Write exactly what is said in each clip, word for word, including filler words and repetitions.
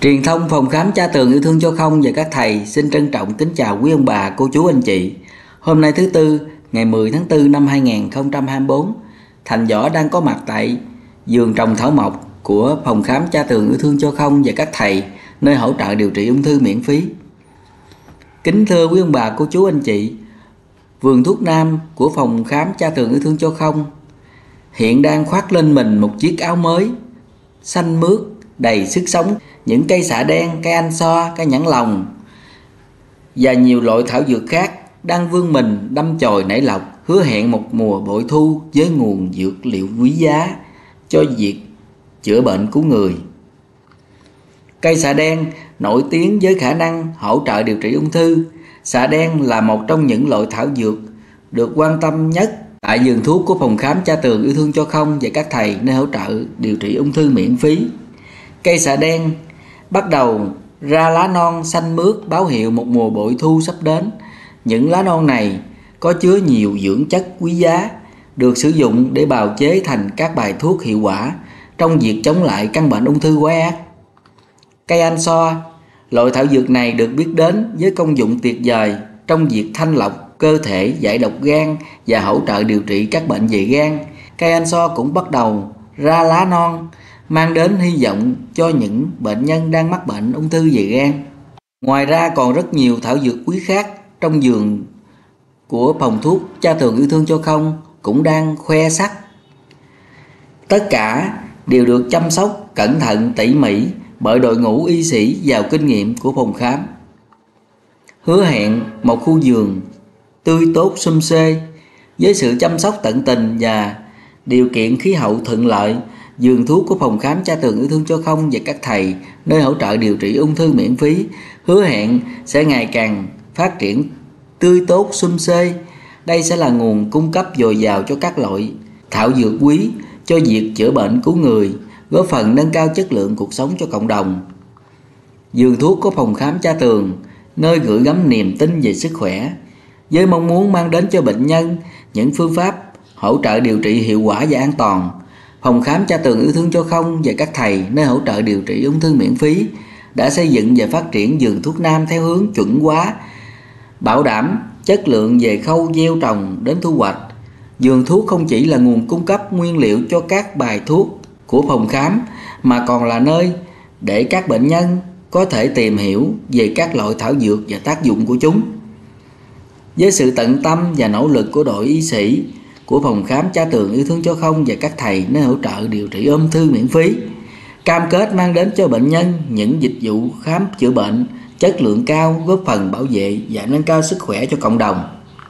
Truyền thông phòng khám Cha Tường Yêu Thương Cho Không và các thầy xin trân trọng kính chào quý ông bà, cô chú, anh chị. Hôm nay thứ Tư, ngày mười tháng tư năm hai nghìn không trăm hai mươi tư, Thành Võ đang có mặt tại vườn trồng thảo mộc của phòng khám Cha Tường Yêu Thương Cho Không và các thầy, nơi hỗ trợ điều trị ung thư miễn phí. Kính thưa quý ông bà, cô chú, anh chị, vườn thuốc nam của phòng khám Cha Tường Yêu Thương Cho Không hiện đang khoác lên mình một chiếc áo mới xanh mướt, đầy sức sống. Những cây xạ đen, cây anh so, cây nhãn lồng và nhiều loại thảo dược khác đang vươn mình đâm chồi nảy lộc, hứa hẹn một mùa bội thu với nguồn dược liệu quý giá cho việc chữa bệnh cứu người. Cây xạ đen nổi tiếng với khả năng hỗ trợ điều trị ung thư. Xạ đen là một trong những loại thảo dược được quan tâm nhất tại vườn thuốc của phòng khám Cha Tường Yêu Thương Cho Không và các thầy, nơi hỗ trợ điều trị ung thư miễn phí. Cây xạ đen bắt đầu ra lá non xanh mướt, báo hiệu một mùa bội thu sắp đến. Những lá non này có chứa nhiều dưỡng chất quý giá, được sử dụng để bào chế thành các bài thuốc hiệu quả trong việc chống lại căn bệnh ung thư quái ác. Cây anh so, loại thảo dược này được biết đến với công dụng tuyệt vời trong việc thanh lọc cơ thể, giải độc gan và hỗ trợ điều trị các bệnh về gan. Cây anh so cũng bắt đầu ra lá non, mang đến hy vọng cho những bệnh nhân đang mắc bệnh ung thư về gan. Ngoài ra còn rất nhiều thảo dược quý khác trong vườn của phòng thuốc Cha Tường Yêu Thương Cho Không cũng đang khoe sắc. Tất cả đều được chăm sóc cẩn thận tỉ mỉ bởi đội ngũ y sĩ giàu kinh nghiệm của phòng khám, hứa hẹn một khu vườn tươi tốt sum xê. Với sự chăm sóc tận tình và điều kiện khí hậu thuận lợi, vườn thuốc của phòng khám Cha Tường Yêu Thương Cho Không và các thầy, nơi hỗ trợ điều trị ung thư miễn phí, hứa hẹn sẽ ngày càng phát triển tươi tốt sum xê. Đây sẽ là nguồn cung cấp dồi dào cho các loại thảo dược quý cho việc chữa bệnh cứu người, góp phần nâng cao chất lượng cuộc sống cho cộng đồng. Vườn thuốc của phòng khám Cha Tường, nơi gửi gắm niềm tin về sức khỏe, với mong muốn mang đến cho bệnh nhân những phương pháp hỗ trợ điều trị hiệu quả và an toàn. Phòng khám Cha Tường Yêu Thương Cho Không và các thầy, nơi hỗ trợ điều trị ung thư miễn phí, đã xây dựng và phát triển vườn thuốc nam theo hướng chuẩn hóa, bảo đảm chất lượng về khâu gieo trồng đến thu hoạch. Vườn thuốc không chỉ là nguồn cung cấp nguyên liệu cho các bài thuốc của phòng khám, mà còn là nơi để các bệnh nhân có thể tìm hiểu về các loại thảo dược và tác dụng của chúng. Với sự tận tâm và nỗ lực của đội y sĩ của phòng khám Cha Tường Yêu Thương Cho Không và các thầy, nơi hỗ trợ điều trị ung thư miễn phí, cam kết mang đến cho bệnh nhân những dịch vụ khám chữa bệnh chất lượng cao, góp phần bảo vệ và nâng cao sức khỏe cho cộng đồng.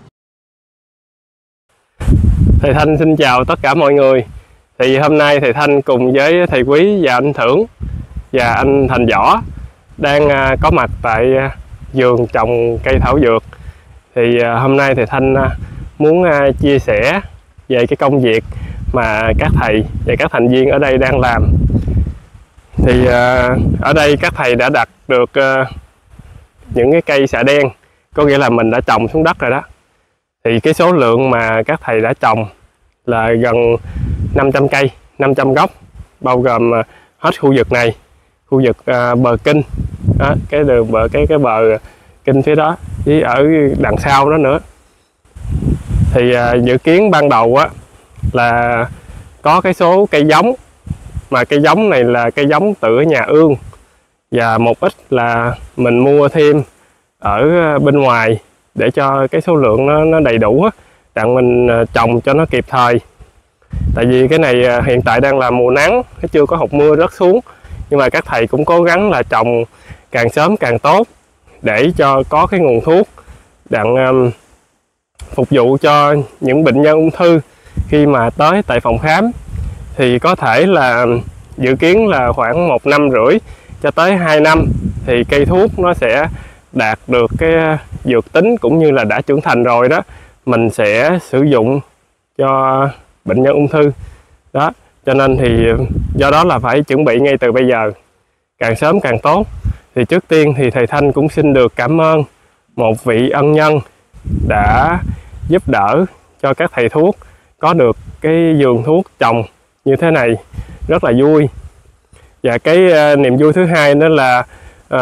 Thầy Thanh xin chào tất cả mọi người. Thì hôm nay thầy Thanh cùng với thầy Quý và anh Thưởng và anh Thành Võ đang có mặt tại vườn trồng cây thảo dược. Thì hôm nay thầy Thanh muốn chia sẻ về cái công việc mà các thầy và các thành viên ở đây đang làm. Thì ở đây các thầy đã đặt được những cái cây xạ đen, có nghĩa là mình đã trồng xuống đất rồi đó. Thì cái số lượng mà các thầy đã trồng là gần năm trăm cây, năm trăm gốc, bao gồm hết khu vực này, khu vực bờ kinh đó, cái đường bờ cái cái bờ kinh phía đó, với ở đằng sau đó nữa. Thì uh, dự kiến ban đầu á là có cái số cây giống, mà cây giống này là cây giống từ ở nhà ương, và một ít là mình mua thêm ở bên ngoài để cho cái số lượng nó, nó đầy đủ á, đặng mình trồng cho nó kịp thời. Tại vì cái này hiện tại đang là mùa nắng, nó chưa có hột mưa rớt xuống, nhưng mà các thầy cũng cố gắng là trồng càng sớm càng tốt để cho có cái nguồn thuốc đặng um, phục vụ cho những bệnh nhân ung thư khi mà tới tại phòng khám. Thì có thể là dự kiến là khoảng một năm rưỡi cho tới hai năm thì cây thuốc nó sẽ đạt được cái dược tính cũng như là đã trưởng thành rồi đó, mình sẽ sử dụng cho bệnh nhân ung thư đó. Cho nên thì do đó là phải chuẩn bị ngay từ bây giờ, càng sớm càng tốt. Thì trước tiên thì thầy Thanh cũng xin được cảm ơn một vị ân nhân đã giúp đỡ cho các thầy thuốc có được cái vườn thuốc trồng như thế này, rất là vui. Và cái uh, niềm vui thứ hai nữa là uh,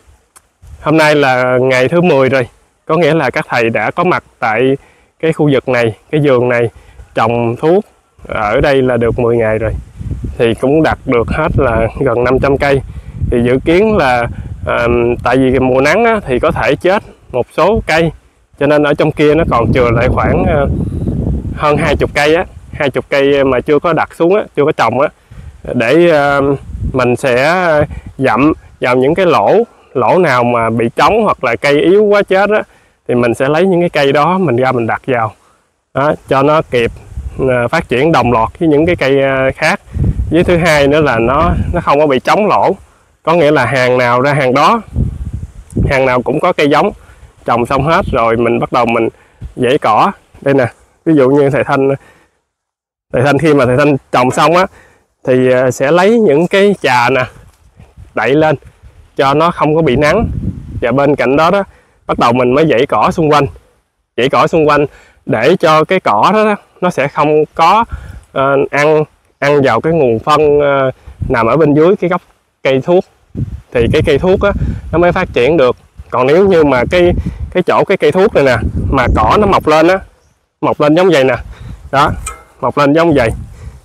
hôm nay là ngày thứ mười rồi, có nghĩa là các thầy đã có mặt tại cái khu vực này, cái vườn này, trồng thuốc ở đây là được mười ngày rồi, thì cũng đạt được hết là gần năm trăm cây. Thì dự kiến là uh, tại vì mùa nắng á, thì có thể chết một số cây, cho nên ở trong kia nó còn chừa lại khoảng uh, hơn hai chục cây á, hai chục cây mà chưa có đặt xuống á, chưa có trồng á, để uh, mình sẽ dặm vào những cái lỗ lỗ nào mà bị trống hoặc là cây yếu quá chết á, thì mình sẽ lấy những cái cây đó mình ra mình đặt vào đó, cho nó kịp uh, phát triển đồng loạt với những cái cây uh, khác. Với thứ hai nữa là nó nó không có bị trống lỗ, có nghĩa là hàng nào ra hàng đó, hàng nào cũng có cây giống trồng xong hết rồi mình bắt đầu mình dãy cỏ. Đây nè, ví dụ như thầy Thanh thầy Thanh khi mà thầy Thanh trồng xong á thì sẽ lấy những cái chà nè đậy lên cho nó không có bị nắng, và bên cạnh đó đó bắt đầu mình mới dãy cỏ xung quanh, dãy cỏ xung quanh để cho cái cỏ đó, đó nó sẽ không có uh, ăn ăn vào cái nguồn phân uh, nằm ở bên dưới cái gốc cây thuốc, thì cái cây thuốc á nó mới phát triển được. Còn nếu như mà cái cái chỗ cái cây thuốc này nè mà cỏ nó mọc lên á, mọc lên giống vậy nè, đó, mọc lên giống vậy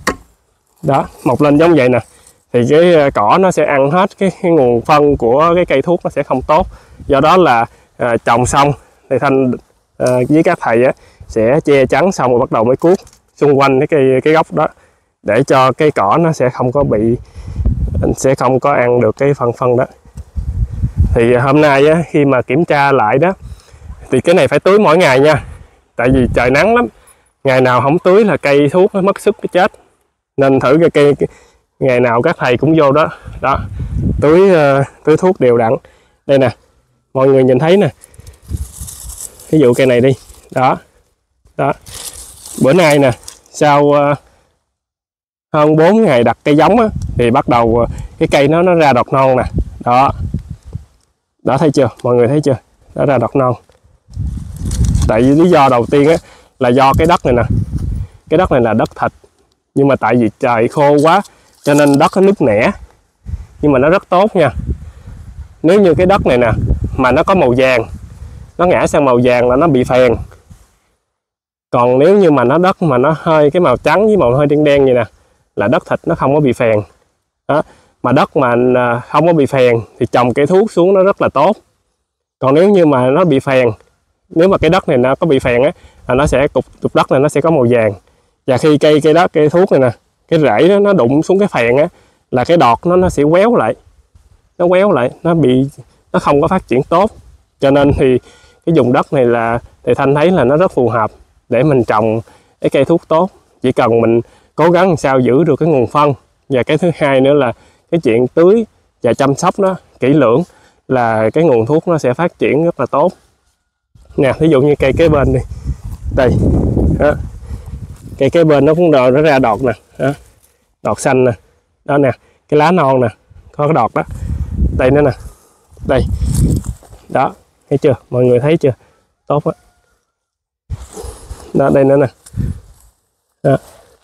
đó, mọc lên giống vậy nè, thì cái cỏ nó sẽ ăn hết cái, cái nguồn phân của cái cây thuốc, nó sẽ không tốt. Do đó là à, trồng xong thì Thanh à, với các thầy á sẽ che chắn xong rồi bắt đầu mới cuốc xung quanh cái cây cái gốc đó, để cho cái cỏ nó sẽ không có bị sẽ không có ăn được cái phân phân đó. Thì hôm nay á, khi mà kiểm tra lại đó thì cái này phải tưới mỗi ngày nha, tại vì trời nắng lắm, ngày nào không tưới là cây thuốc nó mất sức cái chết. Nên thử cái cây ngày nào các thầy cũng vô đó đó tưới uh, tưới thuốc đều đặn. Đây nè, mọi người nhìn thấy nè, ví dụ cây này đi, đó đó, bữa nay nè sau uh, hơn bốn ngày đặt cây giống á, thì bắt đầu uh, cái cây nó nó ra đọt non nè, đó đó, thấy chưa, mọi người thấy chưa, nó ra đọt non. Tại vì lý do đầu tiên á là do cái đất này nè, cái đất này là đất thịt, nhưng mà tại vì trời khô quá cho nên đất nó nứt nẻ, nhưng mà nó rất tốt nha. Nếu như cái đất này nè mà nó có màu vàng, nó ngã sang màu vàng là nó bị phèn. Còn nếu như mà nó đất mà nó hơi cái màu trắng với màu hơi đen đen vậy nè là đất thịt, nó không có bị phèn đó. Mà đất mà không có bị phèn thì trồng cây thuốc xuống nó rất là tốt. Còn nếu như mà nó bị phèn, nếu mà cái đất này nó có bị phèn á, là nó sẽ cục cục đất này nó sẽ có màu vàng. Và khi cây cây đất cây thuốc này nè, cái rễ đó nó đụng xuống cái phèn á, là cái đọt nó nó sẽ quéo lại, nó quéo lại, nó bị nó không có phát triển tốt. Cho nên thì cái vùng đất này là thầy Thanh thấy là nó rất phù hợp để mình trồng cái cây thuốc tốt. Chỉ cần mình cố gắng làm sao giữ được cái nguồn phân, và cái thứ hai nữa là cái chuyện tưới và chăm sóc nó kỹ lưỡng, là cái nguồn thuốc nó sẽ phát triển rất là tốt nè. Ví dụ như cây kế bên đi, đây đó, cây kế bên nó cũng đòi nó ra đọt nè, đó, đọt xanh nè, đó nè, cái lá non nè, có cái đọt đó, đây nữa nè, đây đó, thấy chưa, mọi người thấy chưa, tốt á đó, đây nữa nè, đó.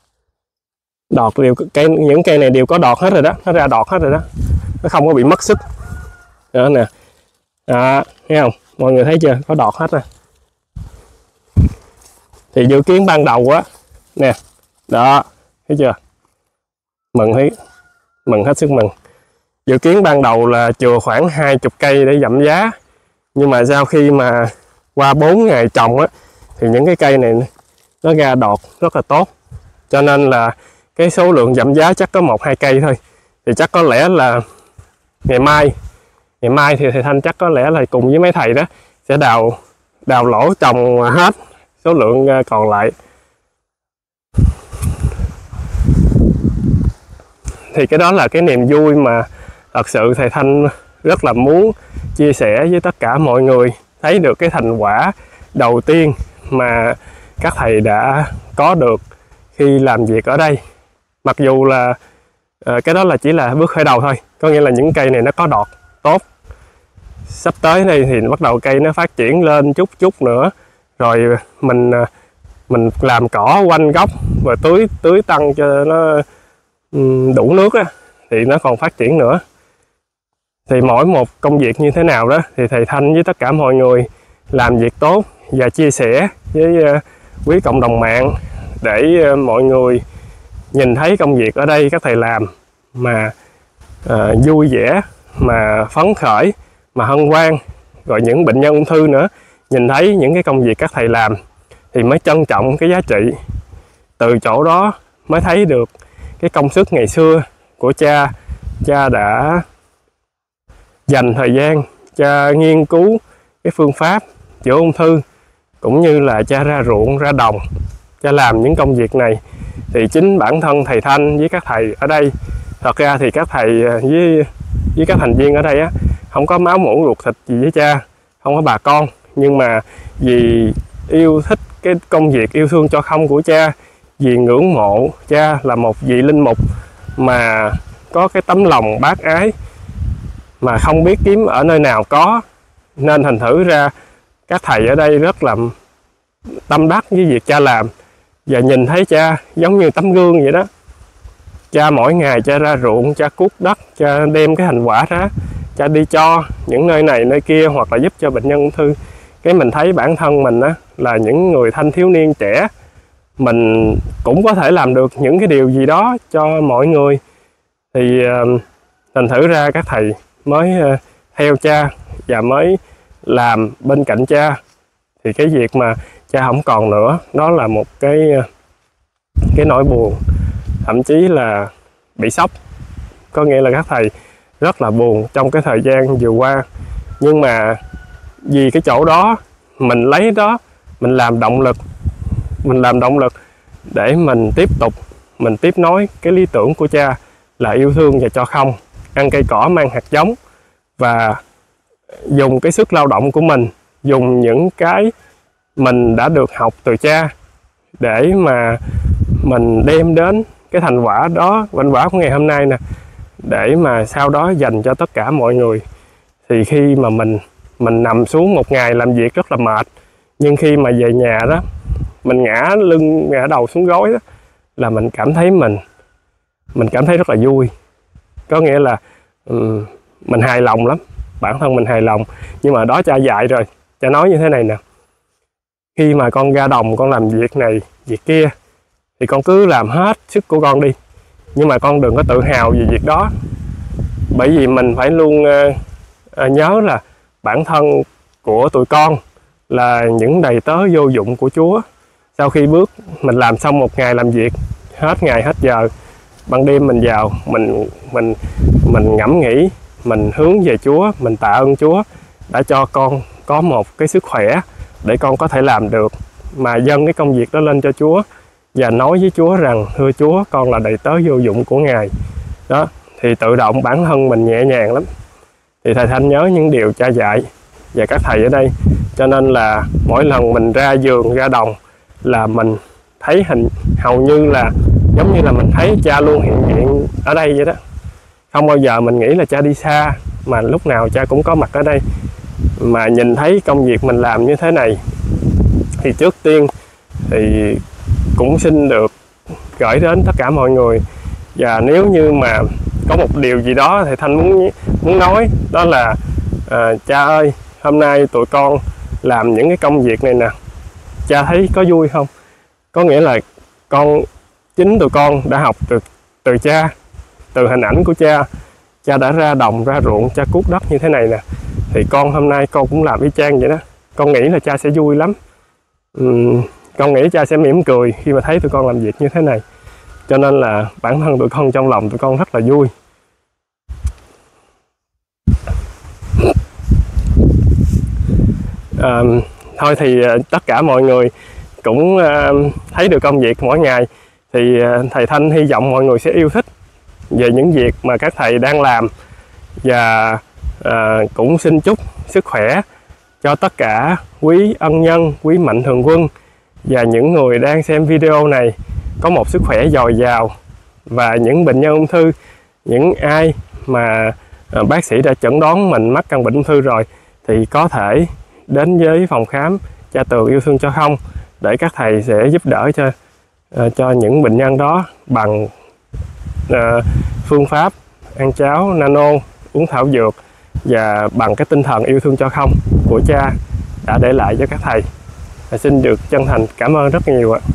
Đọt đều cây, những cây này đều có đọt hết rồi đó, nó ra đọt hết rồi đó, nó không có bị mất sức đó nè, đó, thấy không, mọi người thấy chưa, có đọt hết rồi. Thì dự kiến ban đầu á nè, đó, thấy chưa, mừng thấy mừng hết sức mừng. Dự kiến ban đầu là chừa khoảng hai chục cây để giảm giá, nhưng mà sau khi mà qua bốn ngày trồng á thì những cái cây này nó ra đọt rất là tốt, cho nên là cái số lượng giảm giá chắc có một hai cây thôi. Thì chắc có lẽ là ngày mai ngày mai thì thầy Thanh chắc có lẽ là cùng với mấy thầy đó sẽ đào đào lỗ trồng hết số lượng còn lại. Thì cái đó là cái niềm vui mà thật sự thầy Thanh rất là muốn chia sẻ với tất cả mọi người, thấy được cái thành quả đầu tiên mà các thầy đã có được khi làm việc ở đây. Mặc dù là uh, cái đó là chỉ là bước khởi đầu thôi, có nghĩa là những cây này nó có đọt tốt. Sắp tới đây thì bắt đầu cây nó phát triển lên chút chút nữa, rồi mình uh, mình làm cỏ quanh gốc và tưới tưới tăng cho nó um, đủ nước á, thì nó còn phát triển nữa. Thì mỗi một công việc như thế nào đó thì thầy Thanh với tất cả mọi người làm việc tốt và chia sẻ với quý cộng đồng mạng để mọi người nhìn thấy công việc ở đây các thầy làm mà à, vui vẻ, mà phấn khởi, mà hân hoan. Rồi những bệnh nhân ung thư nữa nhìn thấy những cái công việc các thầy làm thì mới trân trọng cái giá trị. Từ chỗ đó mới thấy được cái công sức ngày xưa của cha. Cha đã dành thời gian, cha nghiên cứu cái phương pháp chữa ung thư, cũng như là cha ra ruộng, ra đồng, cha làm những công việc này. Thì chính bản thân thầy Thanh với các thầy ở đây, thật ra thì các thầy với, với các thành viên ở đây á, không có máu mủ ruột thịt gì với cha, không có bà con, nhưng mà vì yêu thích cái công việc yêu thương cho không của cha, vì ngưỡng mộ cha là một vị linh mục mà có cái tấm lòng bác ái mà không biết kiếm ở nơi nào có, nên thành thử ra các thầy ở đây rất là tâm đắc với việc cha làm, và nhìn thấy cha giống như tấm gương vậy đó. Cha mỗi ngày cha ra ruộng, cha cuốc đất, cha đem cái thành quả ra, cha đi cho những nơi này nơi kia, hoặc là giúp cho bệnh nhân ung thư. Cái mình thấy bản thân mình á, là những người thanh thiếu niên trẻ, mình cũng có thể làm được những cái điều gì đó cho mọi người. Thì uh, thành thử ra các thầy mới uh, theo cha và mới làm bên cạnh cha. Thì cái việc mà cha không còn nữa, đó là một cái uh, cái nỗi buồn, thậm chí là bị sốc. Có nghĩa là các thầy rất là buồn trong cái thời gian vừa qua. Nhưng mà vì cái chỗ đó, mình lấy đó, mình làm động lực. Mình làm động lực để mình tiếp tục, mình tiếp nối cái lý tưởng của cha là yêu thương và cho không, ăn cây cỏ mang hạt giống, và dùng cái sức lao động của mình, dùng những cái mình đã được học từ cha để mà mình đem đến cái thành quả đó, thành quả của ngày hôm nay nè, để mà sau đó dành cho tất cả mọi người. Thì khi mà mình mình nằm xuống một ngày làm việc rất là mệt, nhưng khi mà về nhà đó, mình ngã lưng, ngã đầu xuống gối đó, là mình cảm thấy mình mình cảm thấy rất là vui. Có nghĩa là um, mình hài lòng lắm, bản thân mình hài lòng. Nhưng mà đó cha dạy rồi, cha nói như thế này nè: khi mà con ra đồng, con làm việc này việc kia thì con cứ làm hết sức của con đi, nhưng mà con đừng có tự hào về việc đó. Bởi vì mình phải luôn uh, uh, nhớ là bản thân của tụi con là những đầy tớ vô dụng của Chúa. Sau khi bước mình làm xong một ngày làm việc, hết ngày hết giờ, ban đêm mình vào, mình mình mình ngẫm nghĩ, mình hướng về Chúa, mình tạ ơn Chúa đã cho con có một cái sức khỏe để con có thể làm được, mà dâng cái công việc đó lên cho Chúa và nói với Chúa rằng: thưa Chúa, con là đầy tớ vô dụng của Ngài. Đó, thì tự động bản thân mình nhẹ nhàng lắm. Thì thầy Thanh nhớ những điều cha dạy và các thầy ở đây, cho nên là mỗi lần mình ra vườn, ra đồng là mình thấy hình hầu như là giống như là mình thấy cha luôn hiện diện ở đây vậy đó. Không bao giờ mình nghĩ là cha đi xa, mà lúc nào cha cũng có mặt ở đây. Mà nhìn thấy công việc mình làm như thế này thì trước tiên thì cũng xin được gửi đến tất cả mọi người. Và nếu như mà có một điều gì đó thì Thanh muốn muốn nói, đó là à, cha ơi, hôm nay tụi con làm những cái công việc này nè, cha thấy có vui không? Có nghĩa là con, chính tụi con đã học từ từ cha, từ hình ảnh của cha. Cha đã ra đồng, ra ruộng, cha cuốc đất như thế này nè, thì con hôm nay con cũng làm y chang vậy đó. Con nghĩ là cha sẽ vui lắm. uhm, Con nghĩ cha sẽ mỉm cười khi mà thấy tụi con làm việc như thế này. Cho nên là bản thân tụi con trong lòng tụi con rất là vui. à, Thôi thì tất cả mọi người cũng uh, thấy được công việc mỗi ngày. Thì uh, thầy Thanh hy vọng mọi người sẽ yêu thích về những việc mà các thầy đang làm. Và uh, cũng xin chúc sức khỏe cho tất cả quý ân nhân, quý mạnh thường quân và những người đang xem video này có một sức khỏe dồi dào. Và những bệnh nhân ung thư, những ai mà uh, bác sĩ đã chẩn đoán mình mắc căn bệnh ung thư rồi, thì có thể đến với phòng khám Cha Tường Yêu Thương Cho Không, để các thầy sẽ giúp đỡ cho uh, cho những bệnh nhân đó bằng uh, phương pháp ăn cháo nano, uống thảo dược và bằng cái tinh thần yêu thương cho không của cha đã để lại cho các thầy. Xin được chân thành cảm ơn rất nhiều ạ.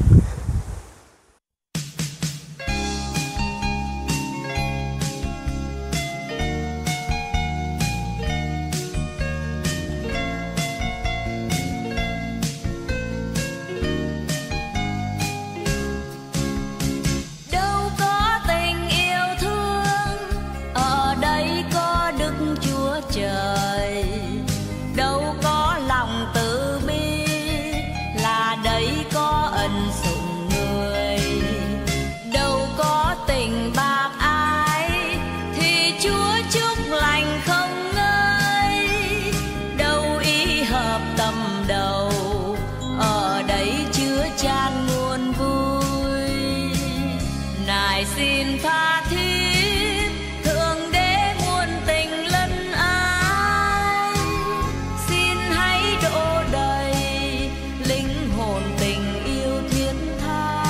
Xin tha thiết thượng đế muôn tình lân ái, xin hãy đổ đầy linh hồn tình yêu thiết tha,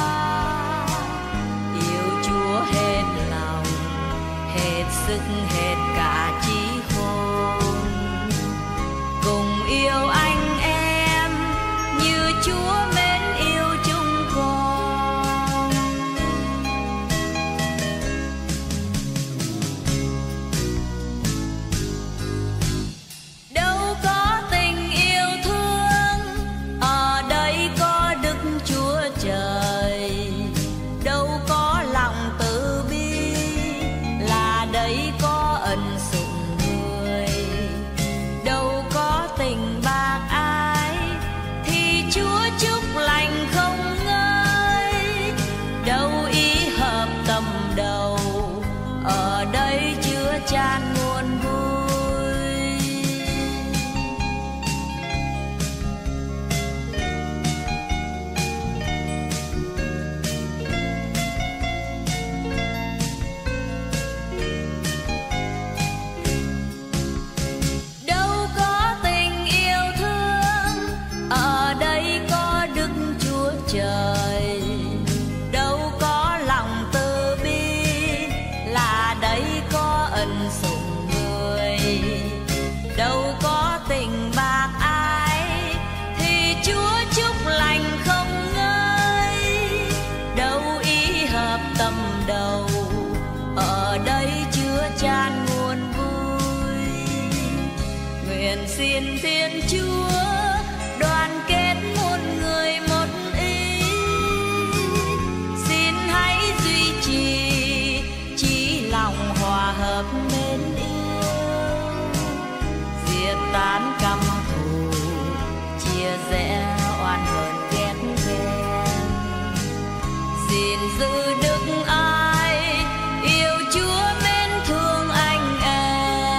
yêu Chúa hết lòng, hết sức, hết cả trí khôn, cùng yêu anh em như Chúa mến yêu chúng con. Xin Thiên Chúa đoàn kết muôn người một ý, xin hãy duy trì chí lòng hòa hợp mến yêu, diệt tán căm thù, chia rẽ oan hờn ghét ghen, xin giữ đức ai yêu Chúa mến thương anh em.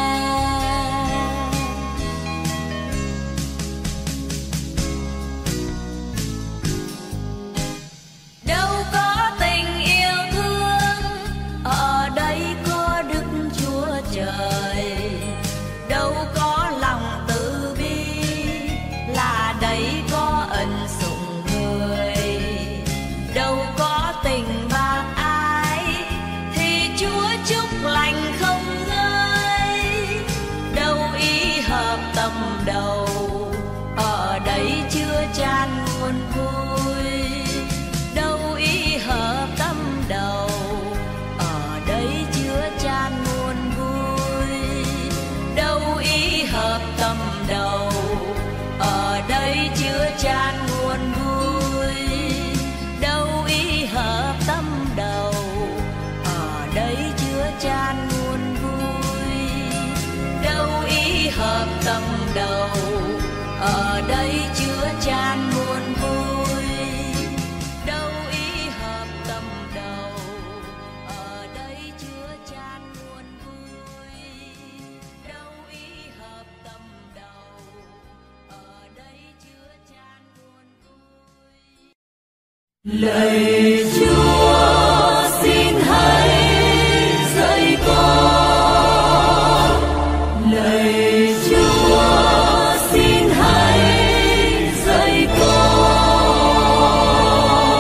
Đầu ở đây chưa chan nguồn vui, đâu ý hợp tâm đầu ở đây chưa chan nguồn vui, đâu ý hợp tâm đầu ở đây chưa chan nguồn vui, đâu ý hợp tâm đầu ở đây chưa chan nguồn vui, đâu ý hợp tâm đầu ở đây chứa chan muôn vui, đâu ý hợp tâm đầu ở đây chứa chan muôn vui, đâu ý hợp tâm đầu ở đây chứa chan muôn vui. Lạy Chúa xin hãy dạy con, lạy Chúa xin hãy dạy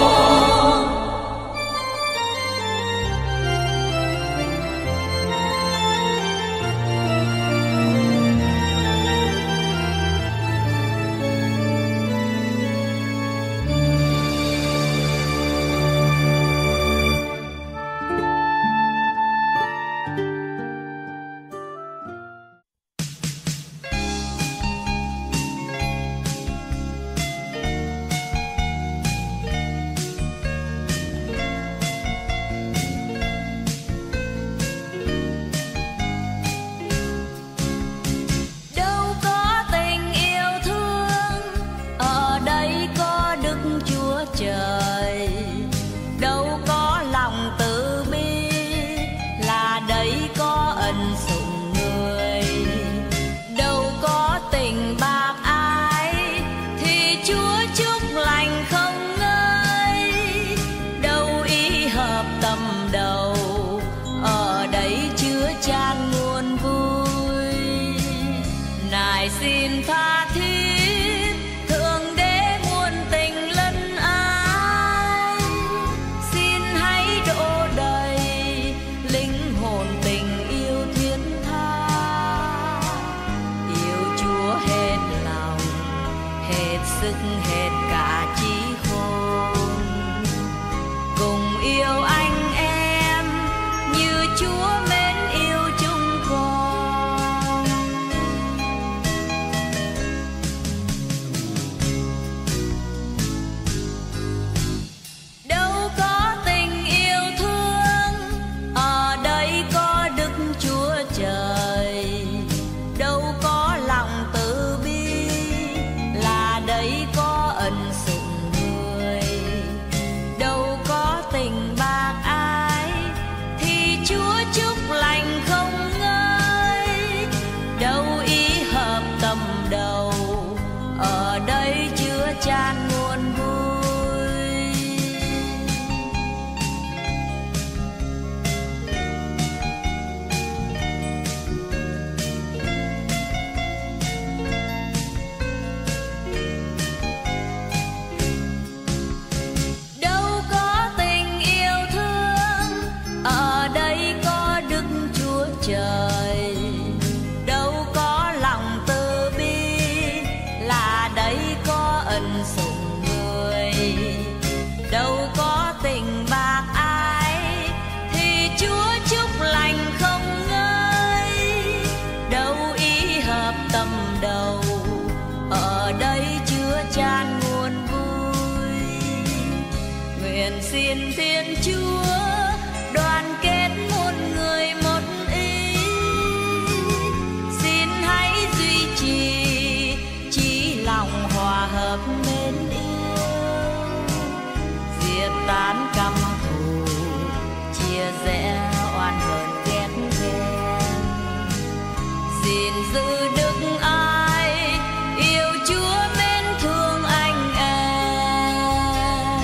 con. sức hết cả trí khôn. Cùng yêu anh em như Chúa mến yêu chúng con. Đâu có tình yêu thương, ở đây có Đức Chúa Trời. Đâu có lòng từ bi, là đấy có ân sủng người. Đâu có tình bác ái, thì Chúa chúc lành không ngơi. Đâu ý hợp tâm đầu, ở đây chứa chan nguồn vui. Đâu có tình yêu thương, ở đây có Đức Chúa Trời. Đâu có lòng từ bi, là đấy có ân sủng người. Đâu có tình bác ái, thì Chúa chúc lành không ngơi. Đâu ý hợp tâm đầu, ở đây chứa chan nguồn vui. Nguyện xin Thiên Chúa đoàn kết một người một ý. Xin hãy duy trì chí lòng hòa hợp mến yêu. Diệt tán căm thù, chia rẽ oan hờn ghét ghen. Gìn giữ đức ai, yêu Chúa mến thương anh em.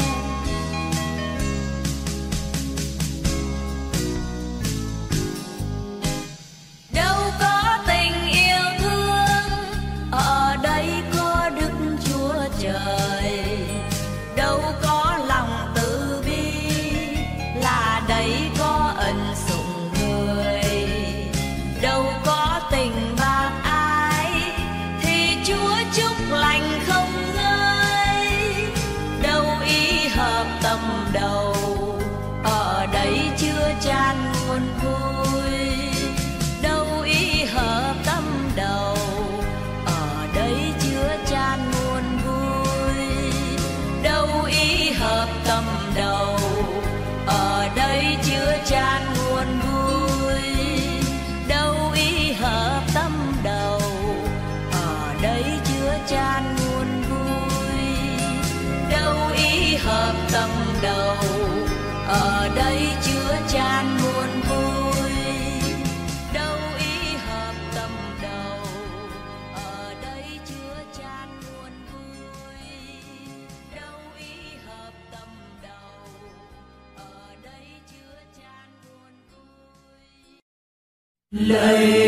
Đâu có tình yêu thương, ở đây có Đức Chúa Trời. Đâu có lòng từ bi, là đấy có ân sủng người. Đâu có tình bác ái, thì Chúa chúc lành không ngơi. Đâu ý hợp tâm đầu, ở đây chứa chan nguồn vui. Đâu ý hợp tâm đầu, ở đây chứa chan nguồn vui. Đâu ý hợp tâm đầu, ở đây chứa chan nguồn vui. Đâu ý hợp tâm đầu, ở đây chứa chan nguồn vui. Đâu ý hợp tâm đầu, ở đây chứa chan nguồn vui. Đâu ý hợp tâm đầu, ở đây chứa chan nguồn vui. Đâu ý hợp tâm đầu, ở đây chứa chan nguồn vui. Lạy